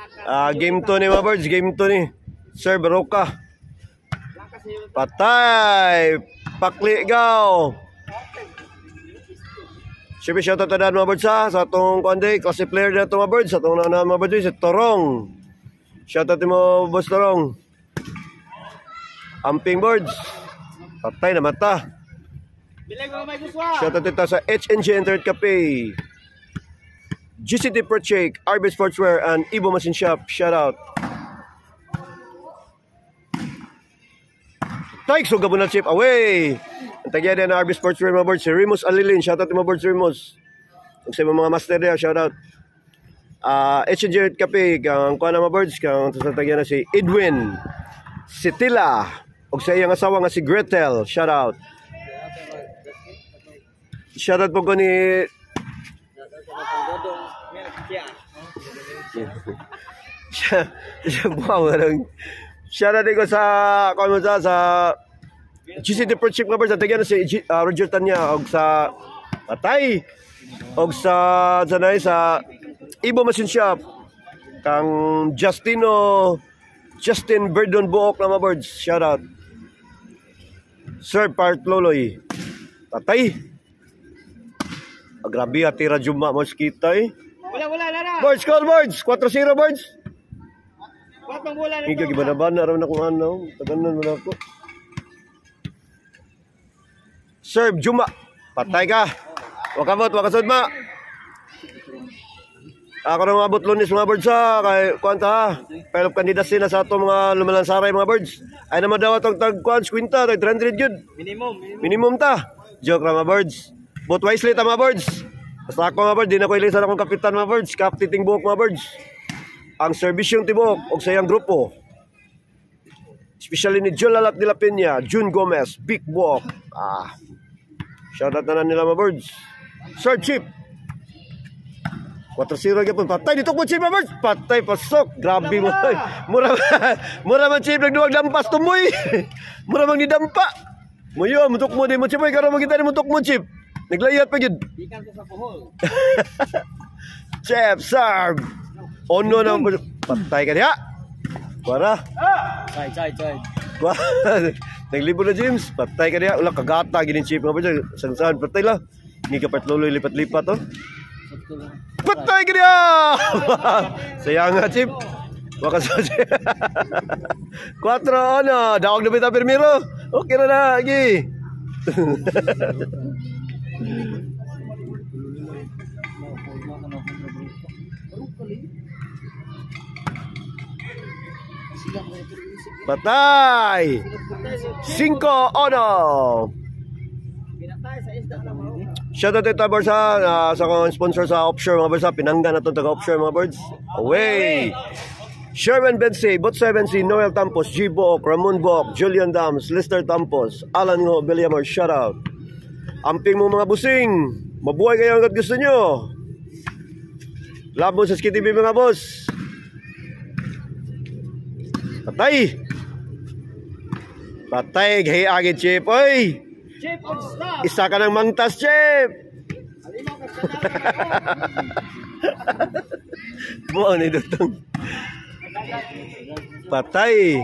Game 2 ni mga birds. Game 2 ni. Sir Baroka. Patay. Pakligaw. Siyempre shoutout na mga birds ha. Sa itong kuanday. Klase player na itong mga birds. Sa itong na mga birds. Si Torong. Shoutout mo boss Torong. Amping birds. Patay na mata. Shoutout ito sa HNG Internet Cafe. GCT Project, RB Sportswear, and Ibo Machine Shop. Shoutout. Taik, so gabon na chip away. Ang tagya din na RB Sportswear mga birds. Si Remus Alilin. Shoutout mga birds Remus. Kung sa mga master niya, shoutout. HNG Internet Cafe. Kang kuha na mga birds. Kang tagya na si Edwin Sitila. O sa iyang asawa nga si Gretel. Shoutout. Shoutout po ko ni shoutout ko sa GCT Project nga ba sa tigyan si Roger Tanya og sa Patay og sa sanay sa Ibo Machine Shop kang Justin Verdon Buok na mga birds. Shoutout Sir Part Loloy. Patay. Grabe atira Juma mosquito eh. Wala lara. Birds, call birds. 4-0 birds. Kwatong bola nito. Higa gibana-bana ron akong ano. Taganan mo na ako. Serve Juma. Patay ka. Wakabot, wakasod ma. Ako na mga abot lunis mga birds ha. Kay kwanta ha. Pelop kandidasin na sa itong mga lumalansaray mga birds. Ay naman daw itong tag-kwans, kwinta. 300 yun. Minimum ta. Joke na mga birds. But wisely ta mga birds. Basta ako mga birds, di na ko ilisan akong kapitan mga birds. Captain Timbuk mga birds. Ang servisyong Timbuk o sa iyang grupo. Especially ni John Lalat de la Peña, June Gomez, Big Buok. Shoutout na nila mga birds. Sir Chip. 4-0 gyapon. Patay dito po Chip mga birds. Patay pasok. Grabe mo. Mura man Chip nagduwag lampas tumoy. Mura man ni dampa. Muyo, mutok mo di mo Chip. Karon mo kita ni mutok mo Chip. Naglayat pa yun. Ikan ko sa puhol. Chef, serve. Ono na. Patay ka niya. Kuwara. Side. Naglibo na James. Patay ka niya. Wala kagata. Ginin chip nga pa dyan. Saan patay lang. Hindi ka patluloy lipat-lipat oh. Patay ka niya. Sayang nga chip. Wakasod. 4 ano. Dawag na bita Permiro. Okay na lagi. Patay 5-0. Shoutout ito sa kong sponsor sa offshore mga birds. Pinangga na itong taga offshore mga birds. Away Sherman Bensi, Bot 7C, Noel Tampos, G. Book, Ramon Book, Julian Dams, Lester Tampos, Alan Ho, Villamor. Shoutout. Amping mo mga busing. Mabuhay kayo hanggat gusto nyo. Labo sa SKTV mga boss. Patay. Patay. Gahi agad Chip. Oy. Chip on stop. Isa ka ng mangtas Chip. Buo ni Dutong. Patay.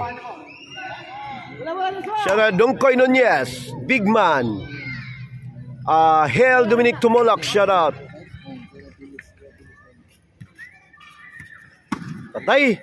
Shara Dongkoy Nunez. Big man. Hell Dominic Tumolak, shout out. Patay.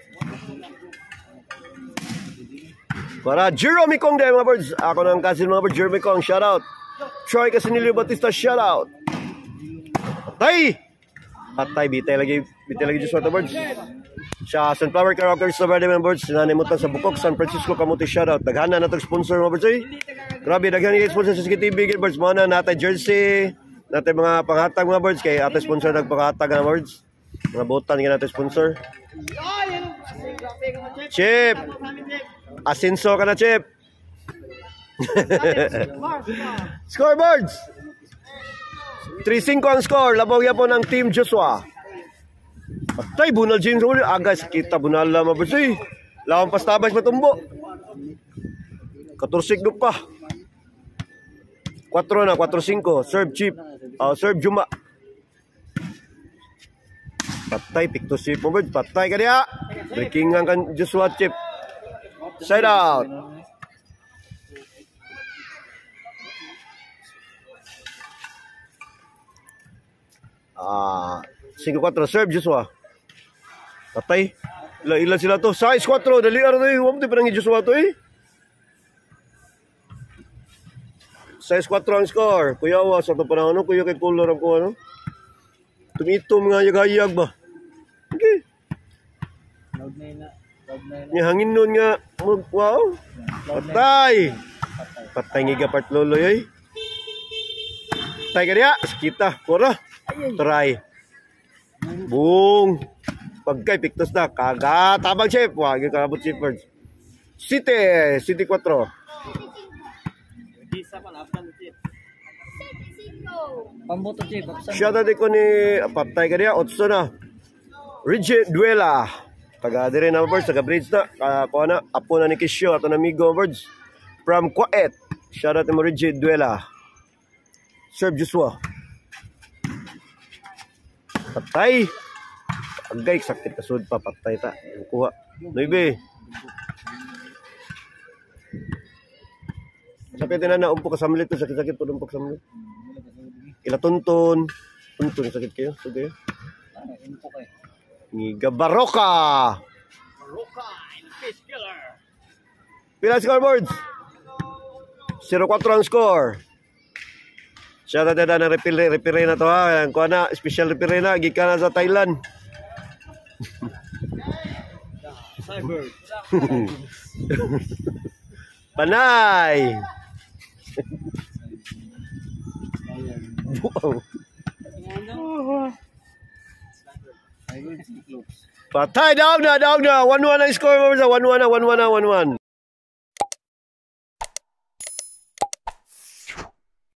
Para Jerome Kong mga birds. Ako nang cousin mga birds, Jerome Kong, shout out. Troy Casinilio Batista, shout out. Patay. Patay, bitay lagi just mga birds. Siya Sunflower Characters sa Verde mga birds. Sinanimutan sa Bukok, San Francisco, Kamuti, shout out. Daghana na itong sponsor mga birds eh. Grabe, daghan yung sponsor sa SKTV birds. Mga na natay jersey, natay mga panghatag mga birds. Kaya ate sponsor nagpanghatag mga birds. Mga botan nga natay sponsor. Chip! Asinso ka na Chip! Scoreboards! 3-5 ang score. Labaw yan po ng Team Joshua. Patay, bunal James ulit. Agay, kita bunal lang mga birds eh. Lawang pastabay matumbo. 14 group pa. 4 na, 4-5. Serve Chip. Serve Juma. Patay, pick to sweep mo, birds. Patay ka niya. Breakingan kan Joshua Chip. Side out. Ah, 5-4 serve Joshua. Patay. Ila sila to. Size 4. Dali ara to eh. Huwag mo pinangi Joshua to eh. Size 4 ang score. Kuya Awa, sa ito panahon, no? Kuya kay color ang kuha, no? Tumitom nga yag-hayag ba? Okay. Loud na yun na. Loud na yun na. Nga hangin nun nga. Wow. Patay. Patay nga part loloy eh. Patay ka niya. Kita. Pura. Try. Boom. Pagkay, pictos na. Kagatabang chip. Wag yung kakabot shippers. City 4. Isa pa na. After the chip. Pamboto chip. Siya dati ko ni patay ka niya. Otso na. Rigid Duela. Taga dire na birds. Taga bridge na. Kuha na. Apo na ni Kisyo. Ato na amigo birds. From Kuwait. Siya dati mo Rigid Duela. Serve Joshua. Patay. Agay, sakit kasud pa. Patay ta. Kuha. Noibe. Sakit na na. Umpok kasamlit. Sakit-sakit po umpok kasamlit. Ila tuntun. Tuntun. Sakit kayo. Sige. Info kayo. Ngiga Baroka. Baroka and Fish Killer. Pila scoreboards? 0-4 ang score. Siya na na referee na to ha. Kuha na, special referee na. Gikan na sa Thailand. Cyber. Panay. Wow. Patay, down na. 1-1 ang score. 1-1 na, 1-1 na, 1-1.